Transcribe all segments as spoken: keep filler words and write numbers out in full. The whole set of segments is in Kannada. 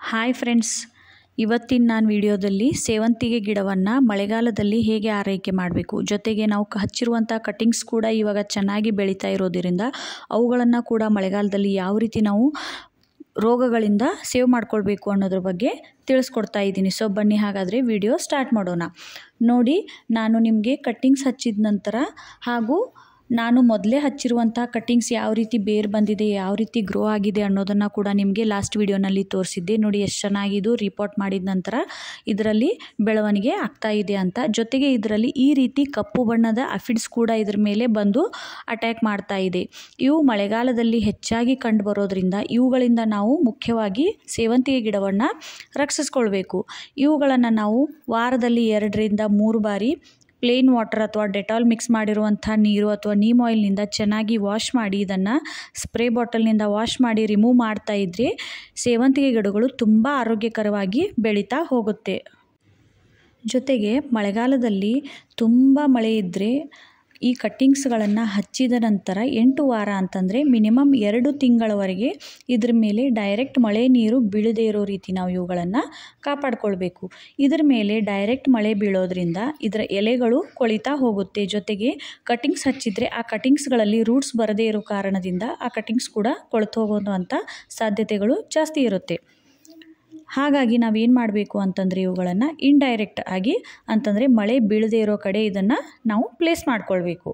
ಹಾಯ್ ಫ್ರೆಂಡ್ಸ್, ಇವತ್ತಿನ ನಾನು ವಿಡಿಯೋದಲ್ಲಿ ಸೇವಂತಿಗೆ ಗಿಡವನ್ನು ಮಳೆಗಾಲದಲ್ಲಿ ಹೇಗೆ ಆರೈಕೆ ಮಾಡಬೇಕು, ಜೊತೆಗೆ ನಾವು ಹಚ್ಚಿರುವಂಥ ಕಟ್ಟಿಂಗ್ಸ್ ಕೂಡ ಇವಾಗ ಚೆನ್ನಾಗಿ ಬೆಳೀತಾ ಇರೋದರಿಂದ ಅವುಗಳನ್ನು ಕೂಡ ಮಳೆಗಾಲದಲ್ಲಿ ಯಾವ ರೀತಿ ನಾವು ರೋಗಗಳಿಂದ ಸೇವ್ ಮಾಡ್ಕೊಳ್ಬೇಕು ಅನ್ನೋದ್ರ ಬಗ್ಗೆ ತಿಳಿಸ್ಕೊಡ್ತಾ ಇದ್ದೀನಿ. ಸೊ ಬನ್ನಿ ಹಾಗಾದರೆ ವಿಡಿಯೋ ಸ್ಟಾರ್ಟ್ ಮಾಡೋಣ. ನೋಡಿ, ನಾನು ನಿಮಗೆ ಕಟ್ಟಿಂಗ್ಸ್ ಹಚ್ಚಿದ ನಂತರ ಹಾಗೂ ನಾನು ಮೊದಲೇ ಹಚ್ಚಿರುವಂಥ ಕಟ್ಟಿಂಗ್ಸ್ ಯಾವ ರೀತಿ ಬೇರು ಬಂದಿದೆ, ಯಾವ ರೀತಿ ಗ್ರೋ ಆಗಿದೆ ಅನ್ನೋದನ್ನು ಕೂಡ ನಿಮಗೆ ಲಾಸ್ಟ್ ವಿಡಿಯೋನಲ್ಲಿ ತೋರಿಸಿದ್ದೆ. ನೋಡಿ ಎಷ್ಟು ಚೆನ್ನಾಗಿದು ರಿಪೋರ್ಟ್ ಮಾಡಿದ ನಂತರ ಇದರಲ್ಲಿ ಬೆಳವಣಿಗೆ ಆಗ್ತಾ ಇದೆ ಅಂತ. ಜೊತೆಗೆ ಇದರಲ್ಲಿ ಈ ರೀತಿ ಕಪ್ಪು ಬಣ್ಣದ ಅಫಿಡ್ಸ್ ಕೂಡ ಇದ್ರ ಮೇಲೆ ಬಂದು ಅಟ್ಯಾಕ್ ಮಾಡ್ತಾ ಇದೆ. ಇವು ಮಳೆಗಾಲದಲ್ಲಿ ಹೆಚ್ಚಾಗಿ ಕಂಡು ಬರೋದ್ರಿಂದ ಇವುಗಳಿಂದ ನಾವು ಮುಖ್ಯವಾಗಿ ಸೇವಂತಿಗೆ ಗಿಡವನ್ನು ರಕ್ಷಿಸ್ಕೊಳ್ಬೇಕು. ಇವುಗಳನ್ನು ನಾವು ವಾರದಲ್ಲಿ ಎರಡರಿಂದ ಮೂರು ಬಾರಿ ಪ್ಲೇನ್ ವಾಟರ್ ಅಥವಾ ಡೆಟಾಲ್ ಮಿಕ್ಸ್ ಮಾಡಿರುವಂಥ ನೀರು ಅಥವಾ ನೀಮ್ ಆಯಿಲ್ನಿಂದ ಚೆನ್ನಾಗಿ ವಾಶ್ ಮಾಡಿ ಇದನ್ನು ಸ್ಪ್ರೇ ಬಾಟಲ್ನಿಂದ ವಾಶ್ ಮಾಡಿ ರಿಮೂವ್ ಮಾಡ್ತಾ ಇದ್ದರೆ ಸೇವಂತಿಗೆ ಗಿಡಗಳು ತುಂಬ ಆರೋಗ್ಯಕರವಾಗಿ ಬೆಳೀತಾ ಹೋಗುತ್ತೆ. ಜೊತೆಗೆ ಮಳೆಗಾಲದಲ್ಲಿ ತುಂಬ ಮಳೆ ಇದ್ದರೆ ಈ ಕಟ್ಟಿಂಗ್ಸ್ಗಳನ್ನು ಹಚ್ಚಿದ ನಂತರ ಎಂಟು ವಾರ ಅಂತಂದರೆ ಮಿನಿಮಮ್ ಎರಡು ತಿಂಗಳವರೆಗೆ ಇದ್ರ ಮೇಲೆ ಡೈರೆಕ್ಟ್ ಮಳೆ ನೀರು ಬೀಳದೇ ಇರೋ ರೀತಿ ನಾವು ಇವುಗಳನ್ನು ಕಾಪಾಡಿಕೊಳ್ಬೇಕು. ಇದ್ರ ಮೇಲೆ ಡೈರೆಕ್ಟ್ ಮಳೆ ಬೀಳೋದ್ರಿಂದ ಇದರ ಎಲೆಗಳು ಕೊಳಿತಾ ಹೋಗುತ್ತೆ. ಜೊತೆಗೆ ಕಟ್ಟಿಂಗ್ಸ್ ಹಚ್ಚಿದರೆ ಆ ಕಟ್ಟಿಂಗ್ಸ್ಗಳಲ್ಲಿ ರೂಟ್ಸ್ ಬರದೇ ಇರೋ ಕಾರಣದಿಂದ ಆ ಕಟ್ಟಿಂಗ್ಸ್ ಕೂಡ ಕೊಳೆತು ಹೋಗುವಂಥ ಸಾಧ್ಯತೆಗಳು ಜಾಸ್ತಿ ಇರುತ್ತೆ. ಹಾಗಾಗಿ ನಾವೇನು ಮಾಡಬೇಕು ಅಂತಂದರೆ ಇವುಗಳನ್ನು ಇಂಡೈರೆಕ್ಟ್ ಆಗಿ ಅಂತಂದರೆ ಮಳೆ ಬೀಳದೇ ಇರೋ ಕಡೆ ಇದನ್ನು ನಾವು ಪ್ಲೇಸ್ ಮಾಡಿಕೊಳ್ಬೇಕು.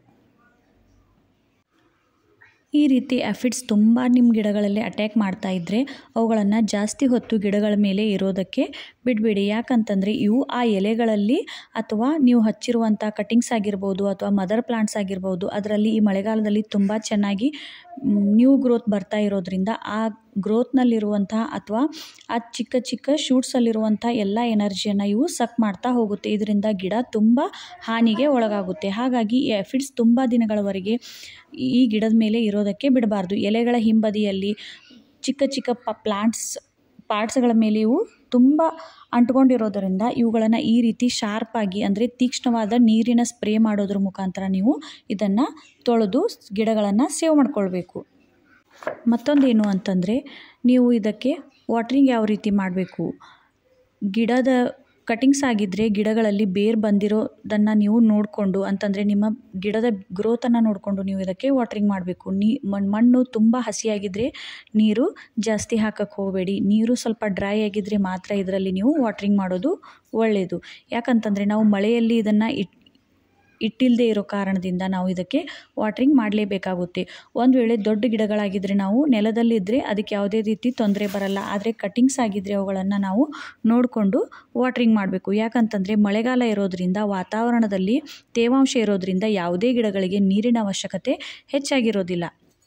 ಈ ರೀತಿ ಆಫಿಡ್ಸ್ ತುಂಬ ನಿಮ್ಮ ಗಿಡಗಳಲ್ಲಿ ಅಟ್ಯಾಕ್ ಮಾಡ್ತಾ ಇದ್ದರೆ ಅವುಗಳನ್ನು ಜಾಸ್ತಿ ಹೊತ್ತು ಗಿಡಗಳ ಮೇಲೆ ಇರೋದಕ್ಕೆ ಬಿಡಬೇಡಿ. ಯಾಕಂತಂದರೆ ಇವು ಆ ಎಲೆಗಳಲ್ಲಿ ಅಥವಾ ನೀವು ಹಚ್ಚಿರುವಂಥ ಕಟ್ಟಿಂಗ್ಸ್ ಆಗಿರ್ಬೋದು ಅಥವಾ ಮದರ್ ಪ್ಲಾಂಟ್ಸ್ ಆಗಿರ್ಬೋದು ಅದರಲ್ಲಿ ಈ ಮಳೆಗಾಲದಲ್ಲಿ ತುಂಬ ಚೆನ್ನಾಗಿ ನ್ಯೂ ಗ್ರೋತ್ ಬರ್ತಾ ಇರೋದ್ರಿಂದ ಆ ಗ್ರೋತ್ನಲ್ಲಿರುವಂತಹ ಅಥವಾ ಆ ಚಿಕ್ಕ ಚಿಕ್ಕ ಶೂಟ್ಸಲ್ಲಿರುವಂಥ ಎಲ್ಲ ಎನರ್ಜಿಯನ್ನು ಇವು ಸಕ್ ಮಾಡ್ತಾ ಹೋಗುತ್ತೆ. ಇದರಿಂದ ಗಿಡ ತುಂಬ ಹಾನಿಗೆ ಒಳಗಾಗುತ್ತೆ. ಹಾಗಾಗಿ ಈ ಆಫಿಡ್ಸ್ ತುಂಬ ದಿನಗಳವರೆಗೆ ಈ ಗಿಡದ ಮೇಲೆ ಇರೋದಕ್ಕೆ ಬಿಡಬಾರ್ದು. ಎಲೆಗಳ ಹಿಂಬದಿಯಲ್ಲಿ ಚಿಕ್ಕ ಚಿಕ್ಕ ಪ ಪ್ಲಾಂಟ್ಸ್ ಪಾರ್ಟ್ಸ್ಗಳ ಮೇಲೆ ಇವು ತುಂಬ ಅಂಟ್ಕೊಂಡಿರೋದರಿಂದ ಇವುಗಳನ್ನು ಈ ರೀತಿ ಶಾರ್ಪಾಗಿ ಅಂದರೆ ತೀಕ್ಷ್ಣವಾದ ನೀರಿನ ಸ್ಪ್ರೇ ಮಾಡೋದ್ರ ಮುಖಾಂತರ ನೀವು ಇದನ್ನು ತೊಳೆದು ಗಿಡಗಳನ್ನು ಸೇವ್ ಮಾಡ್ಕೊಳ್ಬೇಕು. ಮತ್ತೊಂದೇನು ಅಂತಂದರೆ ನೀವು ಇದಕ್ಕೆ ವಾಟ್ರಿಂಗ್ ಯಾವ ರೀತಿ ಮಾಡಬೇಕು, ಗಿಡದ ಕಟಿಂಗ್ಸ್ ಆಗಿದ್ದರೆ ಗಿಡಗಳಲ್ಲಿ ಬೇರು ಬಂದಿರೋದನ್ನು ನೀವು ನೋಡಿಕೊಂಡು ಅಂತಂದರೆ ನಿಮ್ಮ ಗಿಡದ ಗ್ರೋತನ್ನು ನೋಡಿಕೊಂಡು ನೀವು ಇದಕ್ಕೆ ವಾಟ್ರಿಂಗ್ ಮಾಡಬೇಕು. ನೀ ಮಣ್ಣು ತುಂಬ ಹಸಿಯಾಗಿದ್ದರೆ ನೀರು ಜಾಸ್ತಿ ಹಾಕಕ್ಕೆ ಹೋಗಬೇಡಿ. ನೀರು ಸ್ವಲ್ಪ ಡ್ರೈ ಆಗಿದ್ದರೆ ಮಾತ್ರ ಇದರಲ್ಲಿ ನೀವು ವಾಟ್ರಿಂಗ್ ಮಾಡೋದು ಒಳ್ಳೆಯದು. ಯಾಕಂತಂದರೆ ನಾವು ಮಳೆಯಲ್ಲಿ ಇದನ್ನು ಇಟ್ ಇಟ್ಟಿಲ್ಲದೆ ಇರೋ ಕಾರಣದಿಂದ ನಾವು ಇದಕ್ಕೆ ವಾಟ್ರಿಂಗ್ ಮಾಡಲೇಬೇಕಾಗುತ್ತೆ. ಒಂದು ವೇಳೆ ದೊಡ್ಡ ಗಿಡಗಳಾಗಿದ್ದರೆ ನಾವು ನೆಲದಲ್ಲಿದ್ದರೆ ಅದಕ್ಕೆ ಯಾವುದೇ ರೀತಿ ತೊಂದರೆ ಬರಲ್ಲ. ಆದರೆ ಕಟ್ಟಿಂಗ್ಸ್ ಆಗಿದ್ದರೆ ಅವುಗಳನ್ನು ನಾವು ನೋಡಿಕೊಂಡು ವಾಟ್ರಿಂಗ್ ಮಾಡಬೇಕು. ಯಾಕಂತಂದರೆ ಮಳೆಗಾಲ ಇರೋದರಿಂದ ವಾತಾವರಣದಲ್ಲಿ ತೇವಾಂಶ ಇರೋದರಿಂದ ಯಾವುದೇ ಗಿಡಗಳಿಗೆ ನೀರಿನ ಅವಶ್ಯಕತೆ ಹೆಚ್ಚಾಗಿರೋದಿಲ್ಲ.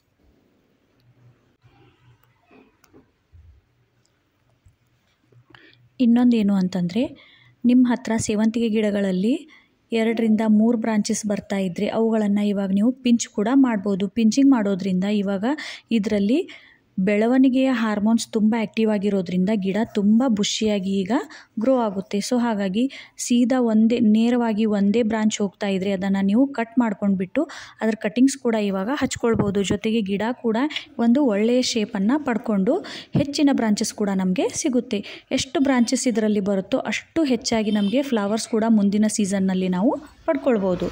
ಇನ್ನೊಂದೇನು ಅಂತಂದರೆ ನಿಮ್ಮ ಹತ್ರ ಸೇವಂತಿಗೆ ಗಿಡಗಳಲ್ಲಿ ಎರಡರಿಂದ ಮೂರು ಬ್ರಾಂಚಸ್ ಬರ್ತಾ ಇದ್ದರೆ ಅವುಗಳನ್ನು ಇವಾಗ ನೀವು ಪಿಂಚ್ ಕೂಡ ಮಾಡ್ಬೋದು. ಪಿಂಚಿಂಗ್ ಮಾಡೋದ್ರಿಂದ ಇವಾಗ ಇದರಲ್ಲಿ ಬೆಳವಣಿಗೆಯ ಹಾರ್ಮೋನ್ಸ್ ತುಂಬ ಆ್ಯಕ್ಟಿವ್ ಆಗಿರೋದ್ರಿಂದ ಗಿಡ ತುಂಬ ಬುಷಿಯಾಗಿ ಈಗ ಗ್ರೋ ಆಗುತ್ತೆ. ಸೊ ಹಾಗಾಗಿ ಸೀದಾ ಒಂದೇ ನೇರವಾಗಿ ಒಂದೇ ಬ್ರಾಂಚ್ ಹೋಗ್ತಾ ಇದ್ದರೆ ಅದನ್ನು ನೀವು ಕಟ್ ಮಾಡ್ಕೊಂಡು ಬಿಟ್ಟು ಅದರ ಕಟ್ಟಿಂಗ್ಸ್ ಕೂಡ ಇವಾಗ ಹಚ್ಕೊಳ್ಬೋದು. ಜೊತೆಗೆ ಗಿಡ ಕೂಡ ಒಂದು ಒಳ್ಳೆಯ ಶೇಪನ್ನು ಪಡ್ಕೊಂಡು ಹೆಚ್ಚಿನ ಬ್ರಾಂಚಸ್ ಕೂಡ ನಮಗೆ ಸಿಗುತ್ತೆ. ಎಷ್ಟು ಬ್ರಾಂಚಸ್ ಇದರಲ್ಲಿ ಬರುತ್ತೋ ಅಷ್ಟು ಹೆಚ್ಚಾಗಿ ನಮಗೆ ಫ್ಲವರ್ಸ್ ಕೂಡ ಮುಂದಿನ ಸೀಸನ್ನಲ್ಲಿ ನಾವು ಪಡ್ಕೊಳ್ಬೋದು.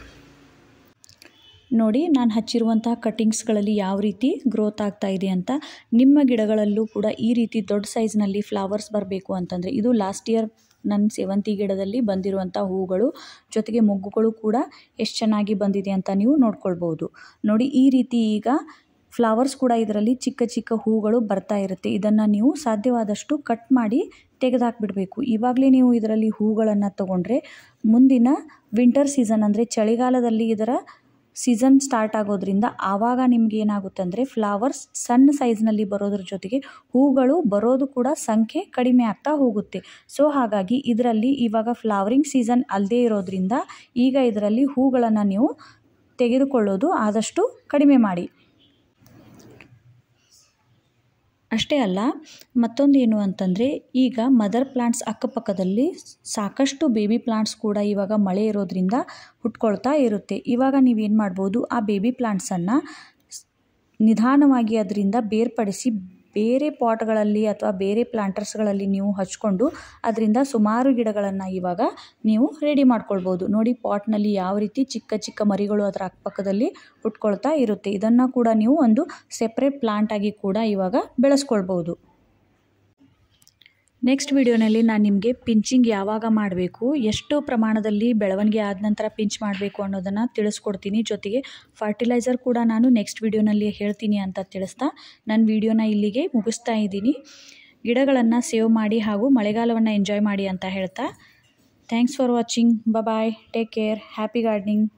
ನೋಡಿ, ನಾನು ಹಚ್ಚಿರುವಂತಹ ಕಟ್ಟಿಂಗ್ಸ್ಗಳಲ್ಲಿ ಯಾವ ರೀತಿ ಗ್ರೋತ್ ಆಗ್ತಾ ಇದೆ ಅಂತ. ನಿಮ್ಮ ಗಿಡಗಳಲ್ಲೂ ಕೂಡ ಈ ರೀತಿ ದೊಡ್ಡ ಸೈಜ್ನಲ್ಲಿ ಫ್ಲವರ್ಸ್ ಬರಬೇಕು ಅಂತಂದರೆ ಇದು ಲಾಸ್ಟ್ ಇಯರ್ ನನ್ನ ಸೇವಂತಿ ಗಿಡದಲ್ಲಿ ಬಂದಿರುವಂಥ ಹೂಗಳು ಜೊತೆಗೆ ಮೊಗ್ಗುಗಳು ಕೂಡ ಎಷ್ಟು ಚೆನ್ನಾಗಿ ಬಂದಿದೆ ಅಂತ ನೀವು ನೋಡ್ಕೊಳ್ಬೋದು. ನೋಡಿ, ಈ ರೀತಿ ಈಗ ಫ್ಲವರ್ಸ್ ಕೂಡ ಇದರಲ್ಲಿ ಚಿಕ್ಕ ಚಿಕ್ಕ ಹೂಗಳು ಬರ್ತಾ ಇರುತ್ತೆ. ಇದನ್ನು ನೀವು ಸಾಧ್ಯವಾದಷ್ಟು ಕಟ್ ಮಾಡಿ ತೆಗೆದುಹಾಕ್ಬಿಡಬೇಕು. ಇವಾಗಲೇ ನೀವು ಇದರಲ್ಲಿ ಹೂಗಳನ್ನು ತೊಗೊಂಡ್ರೆ ಮುಂದಿನ ವಿಂಟರ್ ಸೀಸನ್ ಅಂದರೆ ಚಳಿಗಾಲದಲ್ಲಿ ಇದರ ಸೀಸನ್ ಸ್ಟಾರ್ಟ್ ಆಗೋದ್ರಿಂದ ಆವಾಗ ನಿಮ್ಗೆ ಏನಾಗುತ್ತೆ ಅಂದರೆ ಫ್ಲವರ್ಸ್ ಸಣ್ಣ ಸೈಜ್ನಲ್ಲಿ ಬರೋದ್ರ ಜೊತೆಗೆ ಹೂಗಳು ಬರೋದು ಕೂಡ ಸಂಖ್ಯೆ ಕಡಿಮೆ ಆಗ್ತಾ ಹೋಗುತ್ತೆ. ಸೊ ಹಾಗಾಗಿ ಇದರಲ್ಲಿ ಇವಾಗ ಫ್ಲವರಿಂಗ್ ಸೀಸನ್ ಅಲ್ಲದೇ ಇರೋದ್ರಿಂದ ಈಗ ಇದರಲ್ಲಿ ಹೂಗಳನ್ನು ನೀವು ತೆಗೆದುಕೊಳ್ಳೋದು ಆದಷ್ಟು ಕಡಿಮೆ ಮಾಡಿ. ಅಷ್ಟೇ ಅಲ್ಲ, ಮತ್ತೊಂದು ಏನು ಅಂತಂದರೆ ಈಗ ಮದರ್ ಪ್ಲಾಂಟ್ಸ್ ಅಕ್ಕಪಕ್ಕದಲ್ಲಿ ಸಾಕಷ್ಟು ಬೇಬಿ ಪ್ಲಾಂಟ್ಸ್ ಕೂಡ ಇವಾಗ ಮಳೆ ಇರೋದ್ರಿಂದ ಹುಟ್ಕೊಳ್ತಾ ಇರುತ್ತೆ. ಇವಾಗ ನೀವೇನು ಮಾಡ್ಬೋದು, ಆ ಬೇಬಿ ಪ್ಲಾಂಟ್ಸನ್ನು ನಿಧಾನವಾಗಿ ಅದರಿಂದ ಬೇರ್ಪಡಿಸಿ ಬೇರೆ ಪಾಟ್ಗಳಲ್ಲಿ ಅಥವಾ ಬೇರೆ ಪ್ಲಾಂಟರ್ಸ್ಗಳಲ್ಲಿ ನೀವು ಹಚ್ಕೊಂಡು ಅದರಿಂದ ಸುಮಾರು ಗಿಡಗಳನ್ನು ಇವಾಗ ನೀವು ರೆಡಿ ಮಾಡ್ಕೊಳ್ಬೋದು. ನೋಡಿ ಪಾಟ್ನಲ್ಲಿ ಯಾವ ರೀತಿ ಚಿಕ್ಕ ಚಿಕ್ಕ ಮರಿಗಳು ಅದರ ಅಕ್ಕಪಕ್ಕದಲ್ಲಿ ಹುಟ್ಕೊಳ್ತಾ ಇರುತ್ತೆ. ಇದನ್ನು ಕೂಡ ನೀವು ಒಂದು ಸೆಪ್ರೇಟ್ ಪ್ಲಾಂಟ್ ಆಗಿ ಕೂಡ ಇವಾಗ ಬೆಳೆಸ್ಕೊಳ್ಬೋದು. ನೆಕ್ಸ್ಟ್ ವಿಡಿಯೋನಲ್ಲಿ ನಾನು ನಿಮಗೆ ಪಿಂಚಿಂಗ್ ಯಾವಾಗ ಮಾಡಬೇಕು, ಎಷ್ಟು ಪ್ರಮಾಣದಲ್ಲಿ ಬೆಳವಣಿಗೆ ಆದ ನಂತರ ಪಿಂಚ್ ಮಾಡಬೇಕು ಅನ್ನೋದನ್ನು ತಿಳಿಸ್ಕೊಡ್ತೀನಿ. ಜೊತೆಗೆ ಫರ್ಟಿಲೈಸರ್ ಕೂಡ ನಾನು ನೆಕ್ಸ್ಟ್ ವಿಡಿಯೋನಲ್ಲಿ ಹೇಳ್ತೀನಿ ಅಂತ ತಿಳಿಸ್ತಾ ನನ್ನ ವಿಡಿಯೋನ ಇಲ್ಲಿಗೆ ಮುಗಿಸ್ತಾ ಇದ್ದೀನಿ. ಗಿಡಗಳನ್ನು ಸೇವ್ ಮಾಡಿ ಹಾಗೂ ಮಳೆಗಾಲವನ್ನು ಎಂಜಾಯ್ ಮಾಡಿ ಅಂತ ಹೇಳ್ತಾ thanks for watching. Bye, take care, happy gardening.